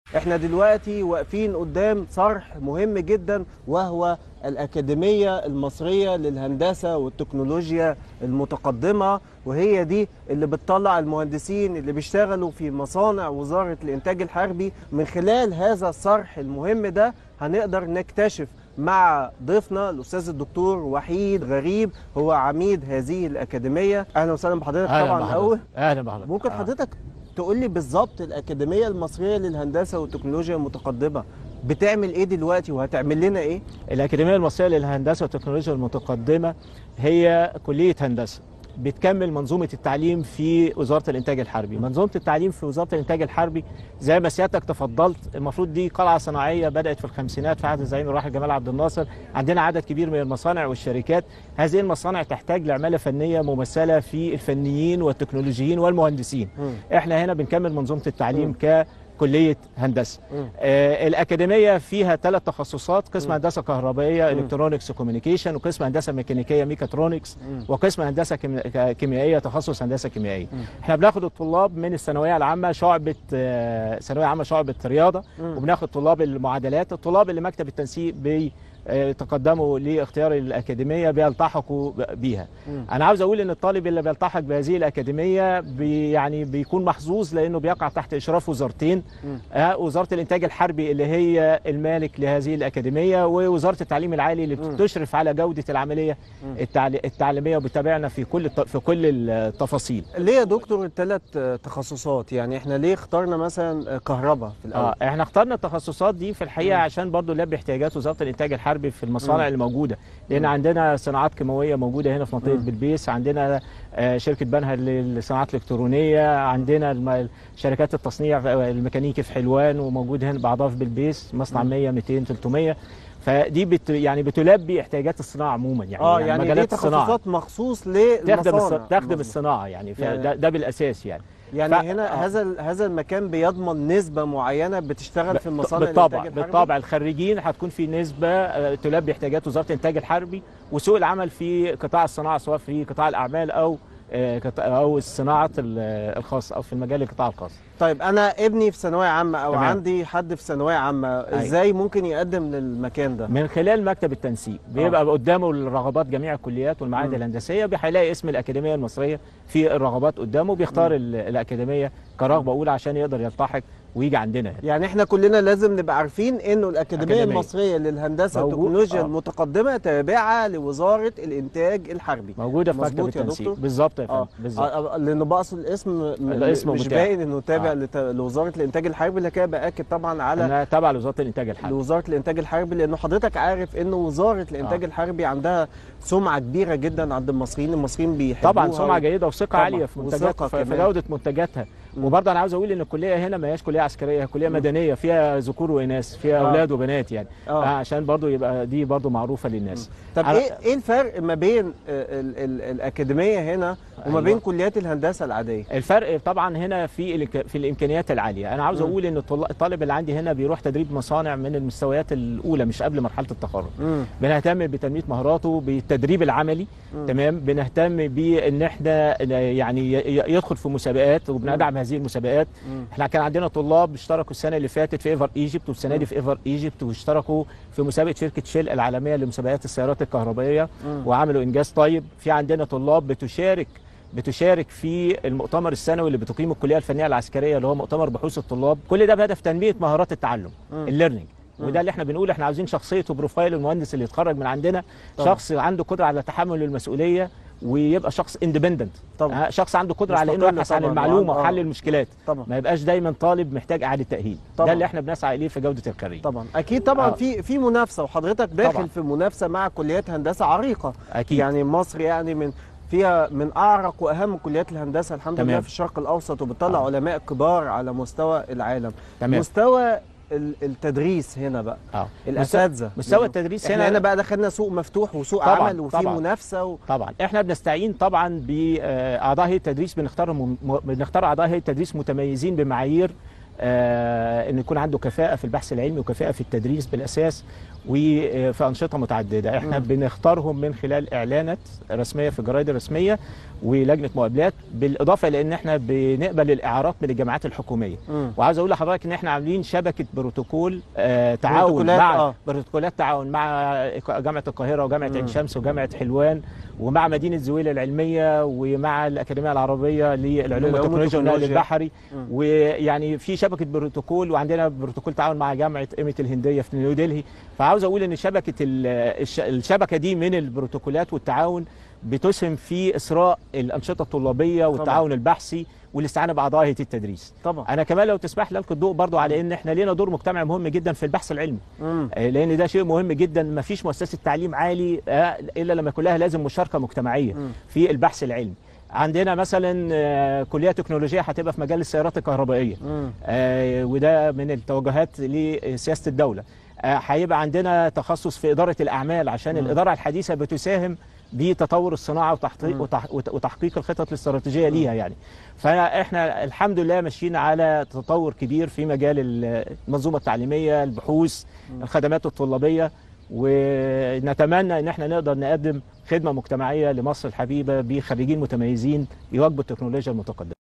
احنا دلوقتي واقفين قدام صرح مهم جدا، وهو الأكاديمية المصرية للهندسة والتكنولوجيا المتقدمة، وهي دي اللي بتطلع المهندسين اللي بيشتغلوا في مصانع وزارة الإنتاج الحربي. من خلال هذا الصرح المهم ده هنقدر نكتشف مع ضيفنا الأستاذ الدكتور وحيد غريب، هو عميد هذه الأكاديمية. أهلا وسهلا بحضرتك. طبعا الأول أهلا بحضرتك. ممكن حضرتك تقول لي بالظبط الأكاديمية المصرية للهندسة والتكنولوجيا المتقدمة بتعمل ايه دلوقتي وهتعمل لنا ايه؟ الأكاديمية المصرية للهندسة والتكنولوجيا المتقدمة هي كلية هندسة بتكمل منظومة التعليم في وزارة الإنتاج الحربي. منظومة التعليم في وزارة الإنتاج الحربي زي ما سيادتك تفضلت، المفروض دي قلعة صناعية بدأت في الخمسينات في عهد الزعيم الراحل جمال عبد الناصر. عندنا عدد كبير من المصانع والشركات، هذه المصانع تحتاج لعمالة فنية ممثلة في الفنيين والتكنولوجيين والمهندسين. احنا هنا بنكمل منظومة التعليم كلية هندسة. الأكاديمية فيها 3 تخصصات: قسم هندسة كهربائية الكترونكس وكوميونيكيشن، وقسم هندسة ميكانيكية ميكاترونكس، وقسم هندسة كيميائية تخصص هندسة كيميائية. احنا بناخد الطلاب من الثانوية العامة شعبة ثانوية عامة شعبة رياضة، وبناخد طلاب المعادلات. الطلاب اللي مكتب التنسيق تقدموا لاختيار الأكاديمية بيلتحقوا بيها. أنا عاوز أقول إن الطالب اللي بيلتحق بهذه الأكاديمية يعني بيكون محظوظ، لأنه بيقع تحت إشراف وزارتين: وزارة الإنتاج الحربي اللي هي المالك لهذه الأكاديمية، ووزارة التعليم العالي اللي بتشرف على جودة العملية التعليمية وبتتابعنا في كل التفاصيل. ليه يا دكتور ال3 تخصصات؟ يعني احنا ليه اخترنا مثلا كهرباء في الأول؟ احنا اخترنا التخصصات دي في الحقيقة عشان برضو نلبي احتياجات وزارة الإنتاج الحربي في المصانع اللي موجوده، لان عندنا صناعات كيماويه موجوده هنا في منطقه بلبيس، عندنا شركه بنها للصناعات الالكترونيه، عندنا شركات التصنيع الميكانيكي في حلوان، وموجود هنا بعضها في بلبيس مصنع 100 200 300. فدي بتلبي احتياجات الصناعه عموما، يعني مجالات تخصصات مخصوص للمصانع تخدم الصناعه، يعني ده بالاساس يعني هنا هذا المكان بيضمن نسبة معينة بتشتغل في المصانع. بالطبع الخريجين هتكون في نسبة تلبي احتياجات وزارة الإنتاج الحربي وسوق العمل في قطاع الصناعة، سواء في قطاع الأعمال أو الصناعات الخاصة أو في المجال القطاع الخاص. طيب أنا ابني في ثانوية عامة أو عندي حد في ثانوية عامة، إزاي ممكن يقدم للمكان ده؟ من خلال مكتب التنسيق، بيبقى قدامه الرغبات جميع الكليات والمعاهد الهندسية، هيلاقي اسم الأكاديمية المصرية في الرغبات قدامه، بيختار الأكاديمية كرغبة أولى عشان يقدر يلتحق ويجي عندنا. يعني احنا كلنا لازم نبقى عارفين انه الأكاديمية المصرية للهندسة والتكنولوجيا المتقدمة تابعة لوزارة الإنتاج الحربي، موجودة في مكتب التنسيق. بالظبط يا فندم. بالظبط، لأنه بقصد الاسم مش باين انه تابع لوزارة الإنتاج الحربي، اللي كده بأكد طبعا على تابع لوزارة الإنتاج الحربي. لوزارة الإنتاج الحربي، لأنه حضرتك عارف انه وزارة الإنتاج الحربي عندها سمعة كبيرة جدا عند المصريين بيحبوها طبعا، سمعة جيدة وثقة عالية في منتجاتها، في جودة منتجاتها. وبرضه انا عاوز اقول ان الكليه هنا ما هياش كليه عسكريه، هي كليه مدنيه فيها ذكور واناث، فيها اولاد وبنات يعني. عشان برضه يبقى دي برضه معروفه للناس. طب ايه الفرق ما بين الاكاديميه هنا وما بين كليات الهندسه العاديه؟ الفرق طبعا هنا في الامكانيات العاليه. انا عاوز اقول ان الطالب اللي عندي هنا بيروح تدريب مصانع من المستويات الاولى، مش قبل مرحله التخرج. بنهتم بتنميه مهاراته بالتدريب العملي. تمام. بنهتم بان احنا يعني يدخل في مسابقات وبندعم هذه المسابقات. احنا كان عندنا طلاب اشتركوا السنه اللي فاتت في ايفر ايجيبت، والسنه دي في ايفر ايجيبت، واشتركوا في مسابقه شركه شيل العالميه لمسابقات السيارات الكهربائيه وعملوا انجاز طيب. في عندنا طلاب بتشارك في المؤتمر السنوي اللي بتقيمه الكليه الفنيه العسكريه، اللي هو مؤتمر بحوث الطلاب. كل ده بهدف تنميه مهارات التعلم، الليرنينج. وده اللي احنا بنقول، احنا عاوزين شخصيه وبروفايل المهندس اللي يتخرج من عندنا شخص عنده قدره على تحمل المسؤوليه، ويبقى شخص اندبندنت، شخص عنده قدره على انه يبحث عن المعلومه وحل المشكلات. ما يبقاش دايما طالب محتاج اعاده تاهيل. ده اللي احنا بنسعى اليه في جوده الخريج. طبعا اكيد طبعا. في منافسه، وحضرتك داخل في منافسه مع كليات هندسه عريقه. اكيد. يعني مصر يعني فيها من اعرق واهم كليات الهندسه الحمد لله في الشرق الاوسط، وبتطلع علماء كبار على مستوى العالم. مستوى التدريس هنا بقى، الاساتذه، مستوى التدريس هنا بقى دخلنا سوق مفتوح وسوق عمل وفي منافسه طبعا احنا بنستعين طبعا باعضاء هيئه التدريس، بنختار اعضاء هيئه التدريس متميزين بمعايير ان يكون عنده كفاءه في البحث العلمي وكفاءه في التدريس بالاساس وفي انشطه متعدده. احنا بنختارهم من خلال اعلانات رسميه في الجرايد الرسميه ولجنه مقابلات، بالاضافه لان احنا بنقبل الاعارات من الجامعات الحكوميه. وعاوز اقول لحضرتك ان احنا عاملين شبكه بروتوكول تعاون مع بروتوكولات تعاون مع جامعه القاهره وجامعه عين شمس وجامعه حلوان ومع مدينه زويل العلميه ومع الاكاديميه العربيه للعلوم والتكنولوجيا والنقل البحري. ويعني في شبكه بروتوكول، وعندنا بروتوكول تعاون مع جامعه إيمت الهنديه في نيودلهي. فعاوز اقول ان الشبكه دي من البروتوكولات والتعاون بتسهم في إسراء الأنشطة الطلابية والتعاون البحثي والاستعانة بأعضاء هيئة التدريس. طبعا. أنا كمان لو تسمح لي ألقي الضوء برضو على إن إحنا لينا دور مجتمعي مهم جدا في البحث العلمي. لأن ده شيء مهم جدا. ما فيش مؤسسة تعليم عالي إلا لما يكون لها لازم مشاركة مجتمعية في البحث العلمي. عندنا مثلا كلية تكنولوجية هتبقى في مجال السيارات الكهربائية، وده من التوجهات لسياسة الدولة. هيبقى عندنا تخصص في إدارة الأعمال، عشان الإدارة الحديثة بتساهم بتطور الصناعة وتحقيق الخطط الاستراتيجية ليها يعني. فإحنا الحمد لله ماشيين على تطور كبير في مجال المنظومة التعليمية، البحوث، الخدمات الطلابية، ونتمنى ان احنا نقدر نقدم خدمة مجتمعية لمصر الحبيبة بخريجين متميزين يواكبوا التكنولوجيا المتقدمة.